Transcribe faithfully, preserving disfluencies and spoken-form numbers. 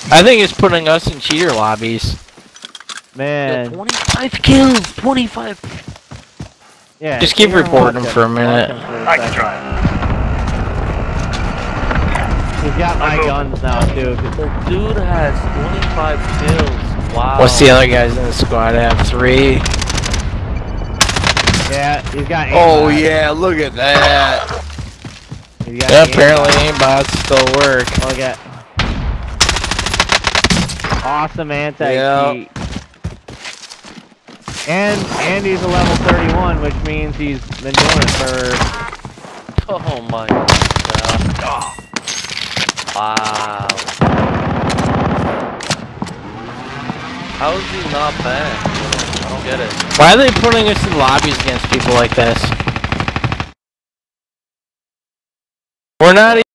I think it's putting us in cheater lobbies. Man. Yo, twenty-five kills! twenty-five! Yeah. Just keep reporting him for a minute. I can try. He's got my guns now, too. The dude has twenty-five kills. Wow. What's the other guys in the squad have? Three? Yeah, he's got aimbot. Oh yeah, look at that! He's got Yeah, aimbot. apparently aimbots still work. Look at awesome anti-cheat. Yep. And and he's a level thirty-one, which means he's been doing it for. Oh my god. Wow. How is he not banned? I don't get it. Why are they putting us in lobbies against people like this? We're not